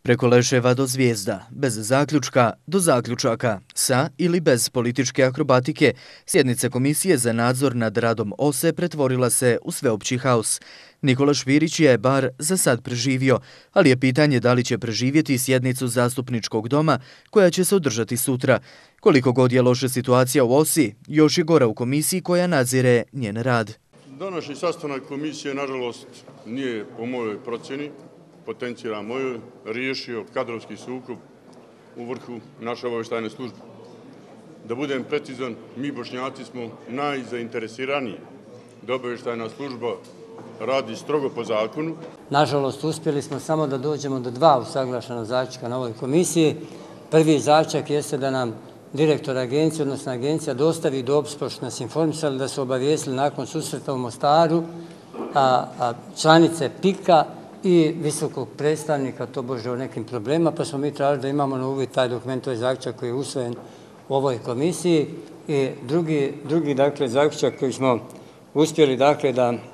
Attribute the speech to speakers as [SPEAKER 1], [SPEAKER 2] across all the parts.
[SPEAKER 1] Preko leševa do zvijezda, bez zaključka do zaključaka, sa ili bez političke akrobatike, sjednica Komisije za nadzor nad radom OSE pretvorila se u sveopći haos. Nikola Špirić je bar za sad preživio, ali je pitanje da li će preživjeti sjednicu zastupničkog doma koja će se održati sutra. Koliko god je loša situacija u OSI, još je gora u komisiji koja nadzire njen rad.
[SPEAKER 2] Današnji sastanak komisije, nažalost, nije po mojoj procjeni, potencijala mojoj, riješio kadrovski sukob u vrhu naše obavještajne službe. Da budem precizan, mi Bošnjaci smo najzainteresiraniji da obavještajna služba radi strogo po zakonu.
[SPEAKER 3] Nažalost, uspjeli smo samo da dođemo do 2 usaglašena zaključka na ovoj komisiji. Prvi zaključak jeste da nam direktor agencije, odnosno agencija, dostavi dopis, pošto nas informisali da su obavijestili nakon susreta u Mostaru članice PIK-a i visokog predstavnika, tobože o nekim problemima, pa smo mi tražili da imamo na uvid taj dokument, to je zaključak koji je usvojen u ovoj komisiji. I drugi dakle, zaključak koji smo uspjeli dakle,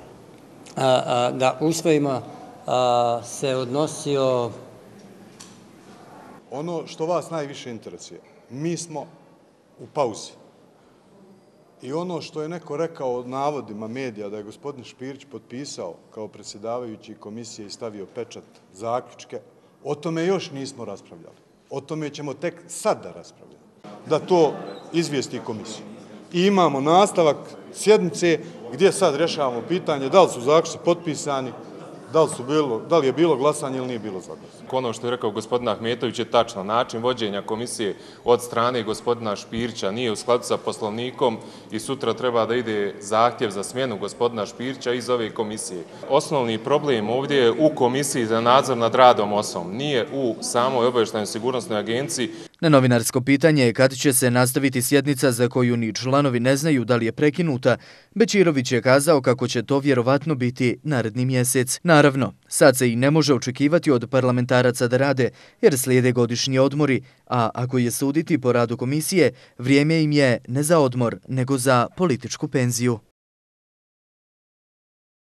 [SPEAKER 3] da usvojimo se odnosio...
[SPEAKER 4] Ono što vas najviše interesuje, mi smo u pauzi. I ono što je neko rekao od navodima medija da je gospodin Špirić potpisao kao predsjedavajući komisije i stavio pečat zaključke, o tome još nismo raspravljali. O tome ćemo tek sad da raspravljamo. Da to izvijesti komisiju. I imamo nastavak sjednice gdje sad rješavamo pitanje da li su zaključci potpisani, da li je bilo glasanje ili nije bilo za glasanje.
[SPEAKER 5] Ono što je rekao gospodin Ahmetović je tačno. Način vođenja komisije od strane gospodina Špirića nije u skladu sa poslovnikom i sutra treba da ide zahtjev za smjenu gospodina Špirića iz ove komisije. Osnovni problem ovdje je u Komisiji za nadzor nad radom OSOM, nije u samoj obavještajnoj sigurnosnoj agenciji.
[SPEAKER 1] Na novinarsko pitanje je kad će se nastaviti sjednica za koju ni članovi ne znaju da li je prekinuta, Bečirović je kazao kako će to vjerovatno biti naredni mjesec. Naravno, sad se i ne može očekivati od parlamentaraca da rade, jer slijede godišnji odmori, a ako je suditi po radu komisije, vrijeme im je ne za odmor, nego za političku penziju.